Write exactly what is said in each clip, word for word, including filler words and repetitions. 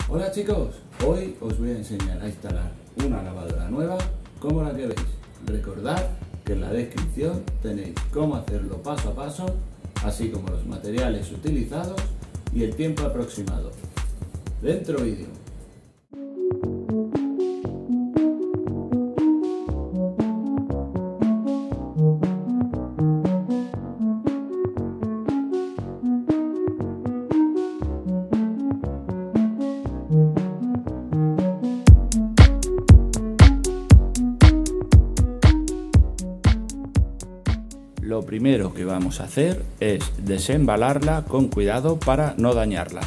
Hola chicos, hoy os voy a enseñar a instalar una lavadora nueva como la que veis. Recordad que en la descripción tenéis cómo hacerlo paso a paso, así como los materiales utilizados y el tiempo aproximado. Dentro vídeo. Lo primero que vamos a hacer es desembalarla con cuidado para no dañarla.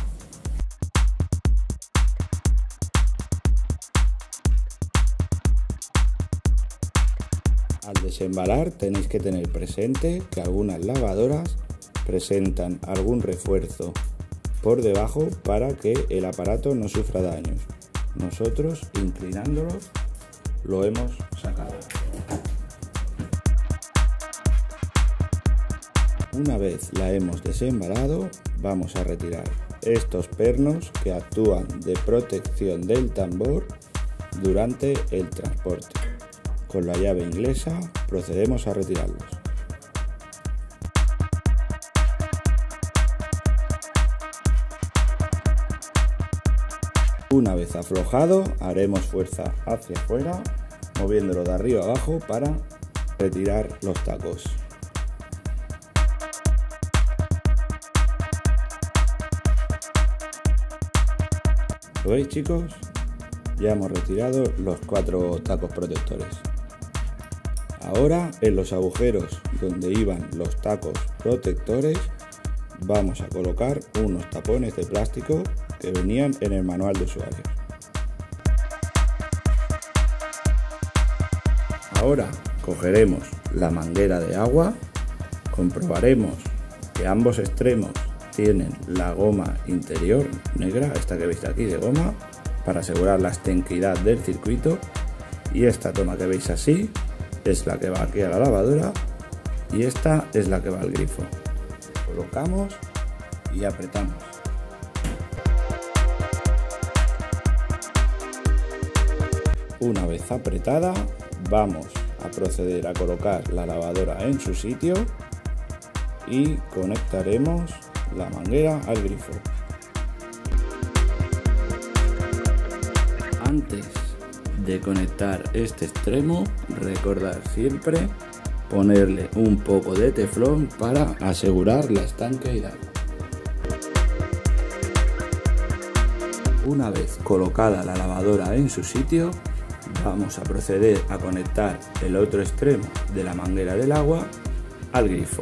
Al desembalar tenéis que tener presente que algunas lavadoras presentan algún refuerzo por debajo para que el aparato no sufra daños. Nosotros, inclinándolo, lo hemos sacado. Una vez la hemos desembalado, vamos a retirar estos pernos que actúan de protección del tambor durante el transporte. Con la llave inglesa procedemos a retirarlos. Una vez aflojado, haremos fuerza hacia afuera, moviéndolo de arriba abajo para retirar los tacos. ¿Lo veis, chicos? Ya hemos retirado los cuatro tacos protectores. Ahora, en los agujeros donde iban los tacos protectores, vamos a colocar unos tapones de plástico que venían en el manual de usuario. Ahora cogeremos la manguera de agua, comprobaremos que ambos extremos tienen la goma interior negra, esta que veis aquí de goma, para asegurar la estanqueidad del circuito, y esta toma que veis así es la que va aquí a la lavadora y esta es la que va al grifo. Colocamos y apretamos. Una vez apretada, vamos a proceder a colocar la lavadora en su sitio y conectaremos la manguera al grifo. Antes de conectar este extremo, recordad siempre ponerle un poco de teflón para asegurar la estanqueidad. Una vez colocada la lavadora en su sitio, vamos a proceder a conectar el otro extremo de la manguera del agua al grifo.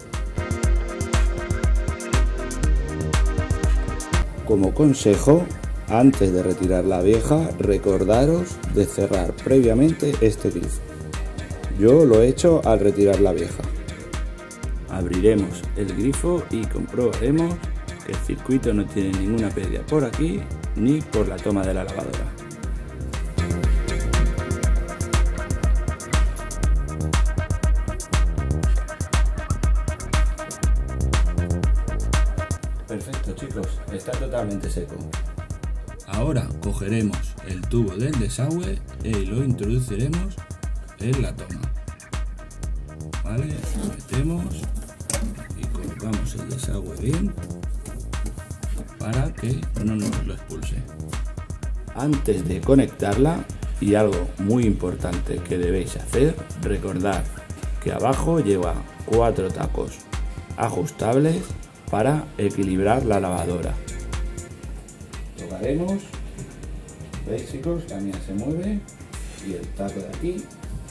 Como consejo, antes de retirar la vieja, recordaros de cerrar previamente este grifo. Yo lo he hecho al retirar la vieja. Abriremos el grifo y comprobaremos que el circuito no tiene ninguna pérdida por aquí ni por la toma de la lavadora. Perfecto, chicos, está totalmente seco. Ahora cogeremos el tubo del desagüe y lo introduciremos en la toma. Vale, lo metemos y colocamos el desagüe bien para que no nos lo expulse. Antes de conectarla, y algo muy importante que debéis hacer, recordad que abajo lleva cuatro tacos ajustables para equilibrar la lavadora. Tocaremos, veis, chicos, la mía se mueve y el taco de aquí.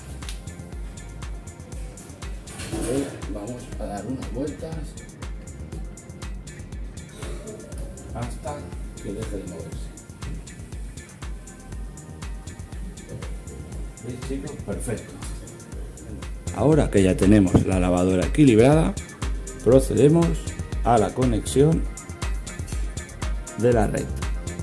Vamos a dar unas vueltas hasta que deje de moverse. ¿Veis, chicos? Perfecto. Ahora que ya tenemos la lavadora equilibrada, procedemos a la conexión de la red.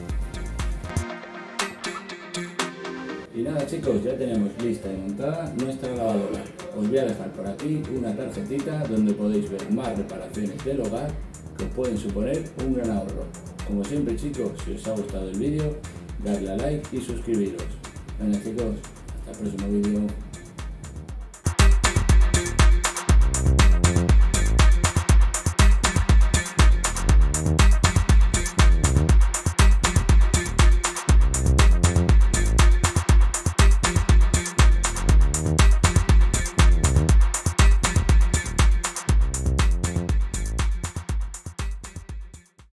Y nada, chicos, ya tenemos lista y montada nuestra lavadora. Os voy a dejar por aquí una tarjetita donde podéis ver más reparaciones del hogar que os pueden suponer un gran ahorro. como siempre chicos, si os ha gustado el vídeo, darle a like y suscribiros. Venga chicos, hasta el próximo vídeo.